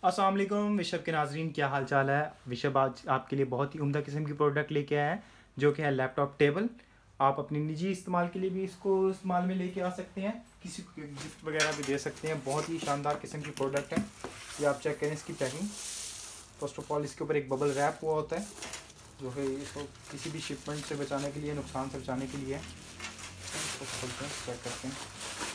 अस्सलाम वालेकुम विशब के नाजरीन, क्या हाल चाल है। विशब आज आपके लिए बहुत ही उम्दा किस्म की प्रोडक्ट लेके आया है जो कि है लैपटॉप टेबल। आप अपने निजी इस्तेमाल के लिए भी इसको इस्तेमाल में लेके आ सकते हैं, किसी को गिफ्ट वगैरह भी दे सकते हैं। बहुत ही शानदार किस्म की प्रोडक्ट है। ये आप चेक करें इसकी पैकिंग। फर्स्ट ऑफ ऑल इसके ऊपर एक बबल रैप हुआ होता है जो है इसको किसी भी शिपमेंट से बचाने के लिए, नुकसान से बचाने के लिए है। इसको खोलते हैं, चेक करते हैं।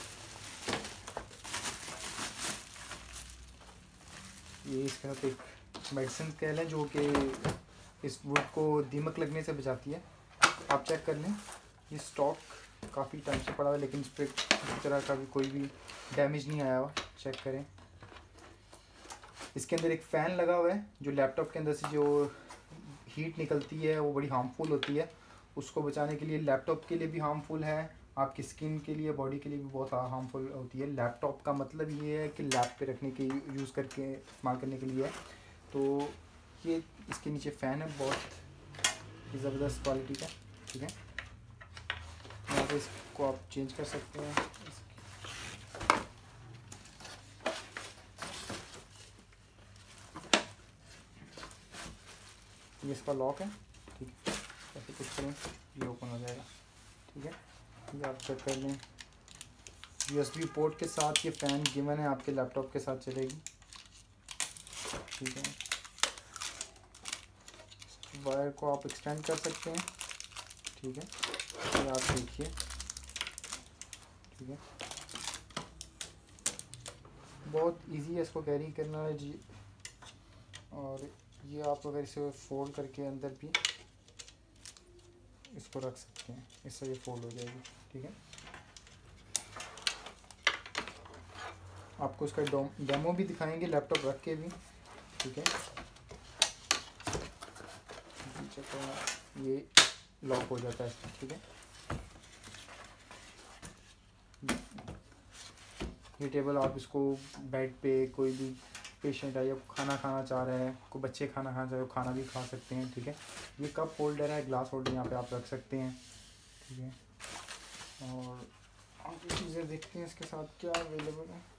ये इसके साथ एक मेडिसिन स्केल है जो कि इस वुड को दीमक लगने से बचाती है। आप चेक कर लें, ये स्टॉक काफ़ी टाइम से पड़ा हुआ है लेकिन इस पर किसी तरह का भी कोई भी डैमेज नहीं आया हुआ। चेक करें, इसके अंदर एक फ़ैन लगा हुआ है जो लैपटॉप के अंदर से जो हीट निकलती है वो बड़ी हार्मफुल होती है। उसको बचाने के लिए, लैपटॉप के लिए भी हार्मफुल है, आपकी स्किन के लिए, बॉडी के लिए भी बहुत हार्मफुल होती है। लैपटॉप का मतलब ये है कि लैप पे रखने के, यूज़ करके इस्तेमाल करने के लिए है। तो ये इसके नीचे फ़ैन है, बहुत ज़बरदस्त क्वालिटी का। ठीक है, यहाँ पे इसको आप चेंज कर सकते हैं। ये इसका लॉक है। ठीक है, ऐसे कुछ करें ये ओपन हो जाएगा। ठीक है, ये आप चेक कर लें। USB पोर्ट के साथ ये फ़ैन गिवन है, आपके लैपटॉप के साथ चलेगी। ठीक है, वायर को आप एक्सटेंड कर सकते हैं। ठीक है, ये आप देखिए। ठीक है, बहुत इजी है इसको कैरी करना है जी। और ये आप अगर इसे फोल्ड करके अंदर भी इसको रख सकते हैं, इससे ये फोल्ड हो जाएगी। ठीक है, आपको इसका डेमो भी दिखाएंगे लैपटॉप रख के भी। ठीक है, तो ये लॉक हो जाता है इसमें। ठीक है, ये टेबल आप इसको बेड पे, कोई भी पेशेंट है या खाना खाना चाह रहे हैं, कोई बच्चे खाना खाना चाह रहे हो, खाना भी खा सकते हैं। ठीक है, ये कप होल्डर है, ग्लास होल्डर यहाँ पे आप रख सकते हैं। ठीक है, और आप ये चीज़ें देखते हैं इसके साथ क्या अवेलेबल है।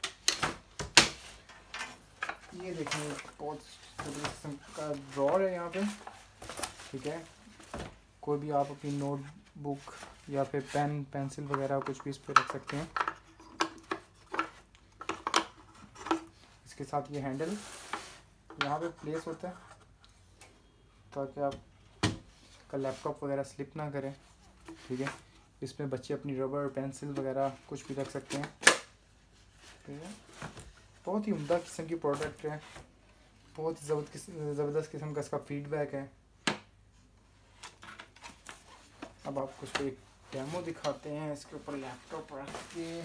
ये देखें, बहुत किस्म का ड्रॉर है यहाँ पे। ठीक है, कोई भी आप अपनी नोटबुक या फिर पेन पेंसिल वगैरह कुछ भी इस पर रख सकते हैं। इसके साथ ये हैंडल यहाँ पे प्लेस होता है ताकि आप का लैपटॉप वगैरह स्लिप ना करें। ठीक है, इसमें बच्चे अपनी रबर पेंसिल वगैरह कुछ भी रख सकते हैं। ठीक है, बहुत ही उम्दा किस्म की प्रोडक्ट है, बहुत ही ज़बरदस्त किस्म का इसका फीडबैक है। अब आपको इसको एक डेमो दिखाते हैं इसके ऊपर लैपटॉप रख के।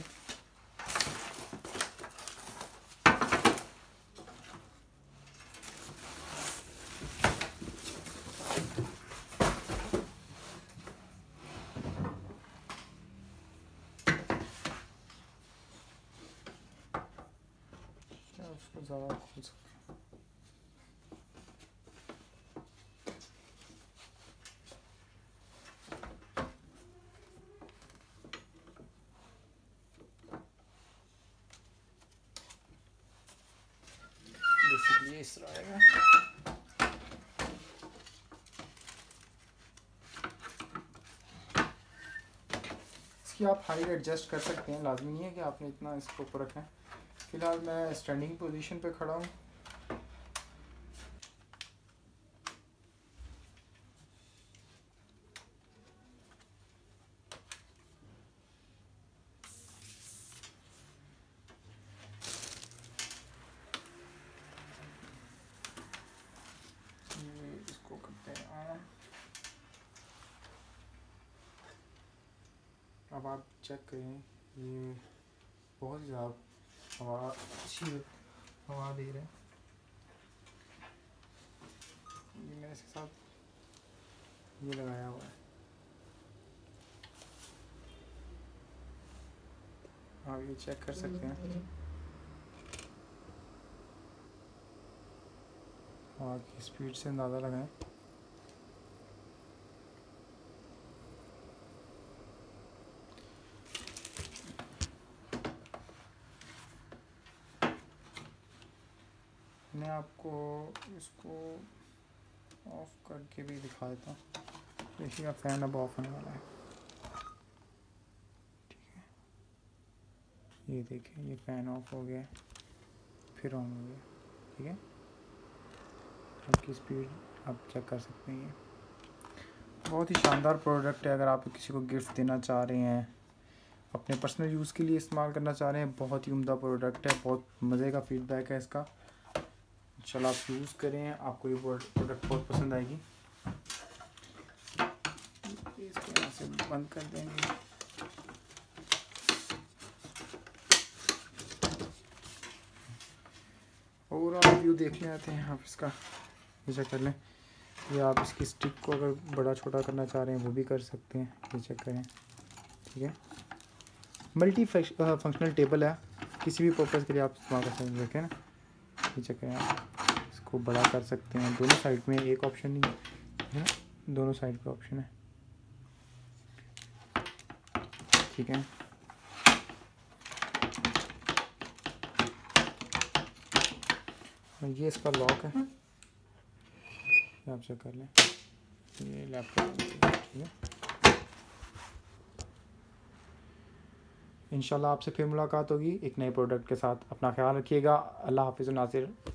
उसको ज़्यादा खोल सकते हैं। बेसिकली इस तरह आएगा। इसकी आप हाइट एडजस्ट कर सकते हैं, लाजमी नहीं है कि आपने इतना इसको ऊपर रखें। फ़िलहाल मैं स्टैंडिंग पोजीशन पे खड़ा हूँ। इसको करते हैं ऑन। अब आप चेक करें, ये बहुत ही ज़्यादा हवा, अच्छी हवा दे रहे हैं। ये मेरे साथ ये लगाया हुआ है, आप ये चेक कर सकते हैं। हवा की स्पीड से अंदाज़ा लगाएं। इसको ऑफ करके भी दिखा देता हूँ। देखिएगा फ़ैन अब ऑफ होने वाला है। ठीक है, ये देखिए ये फ़ैन ऑफ हो गया, फिर ऑन हो गया। ठीक है, आपकी स्पीड आप चेक कर सकते हैं। ये बहुत ही शानदार प्रोडक्ट है। अगर आप किसी को गिफ्ट देना चाह रहे हैं, अपने पर्सनल यूज़ के लिए इस्तेमाल करना चाह रहे हैं, बहुत ही उम्दा प्रोडक्ट है। बहुत मज़े का फीडबैक है इसका। चलो आप यूज़ करें, आपको ये प्रोडक्ट बहुत पसंद आएगी। इसको यहाँ से बंद कर देंगे। ओवरऑल व्यू देखने आते हैं आप इसका, ये चेक कर लें। या आप इसकी स्टिक को अगर बड़ा छोटा करना चाह रहे हैं वो भी कर सकते हैं, ये चेक करें। ठीक है, मल्टी फंक्शनल टेबल है, किसी भी पर्पज़ के लिए आप इस्तेमाल कर सकते हैं। देखें ना, ये चेक करें, आप इसको बड़ा कर सकते हैं। दोनों साइड में एक ऑप्शन नहीं है ना, दोनों साइड पे ऑप्शन है। ठीक है, ये इसका लॉक है, आप चेक कर लें। ये लैपटॉप। ठीक है, इंशाल्लाह आपसे फिर मुलाकात होगी एक नए प्रोडक्ट के साथ। अपना ख्याल रखिएगा। अल्लाह हाफिज़ नासिर।